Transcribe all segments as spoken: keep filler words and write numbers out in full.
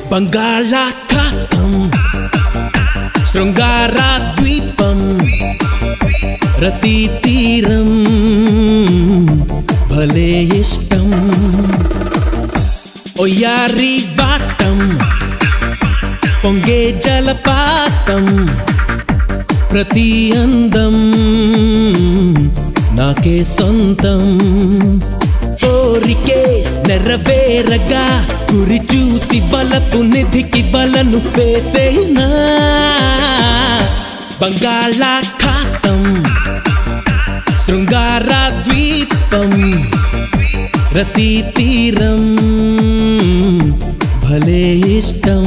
బంగాళాఖాతం శృంగారద్వీపం రతి తీరం భలే ఇష్టం ఒయ్యారి బాటం పొంగే జలపాతం ప్రతి అందం నాకే సొంతం కోరికే నెరవేరగా గురి చూసి బలపు నిధికి బలను వేసేనా బంగాళాఖాతం శృంగారద్వీపం రతి తీరం భలే ఇష్టం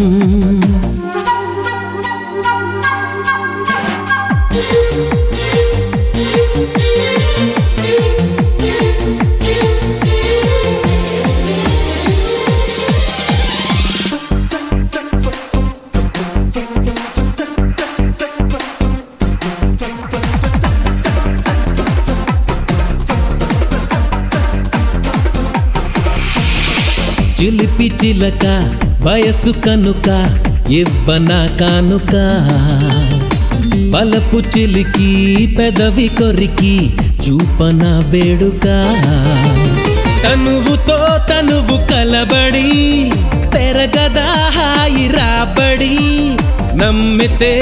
చిలిపి చిలక వయసు కనుక ఇవ్వన కానుక బలపు చిలికి పెదవి కొరికి చూపన వేడుక తనువుతో తనువు కలబడి పెరగదా హాయి రాబడి నమ్మితే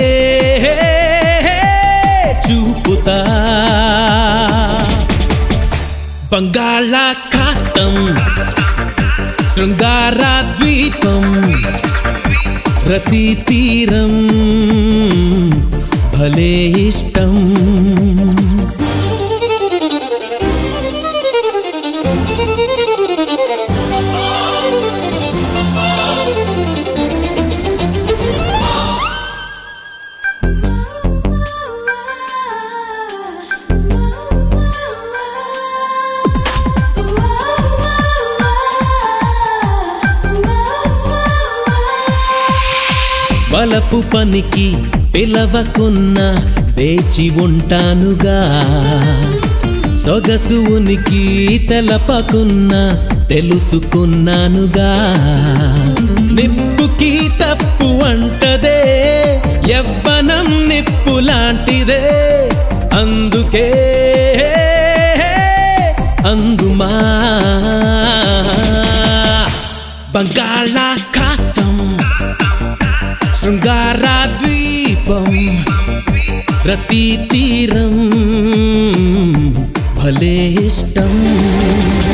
చూపుతా బంగాళాఖాతం శృంగారద్వీపం రతి తీరం భలే ఇష్టం బలపు పనికి పిలవకున్నా వేచి ఉంటానుగా సొగసు ఉనికి తెలపకున్నా తెలుసుకున్నానుగా నిప్పుకి తప్పు అంటదే యవ్వనం నిప్పు లాంటిదే అందుకే అందుమా బంగాళాఖాతం శృంగారద్వీపం రతి తీరం భలే ఇష్టం।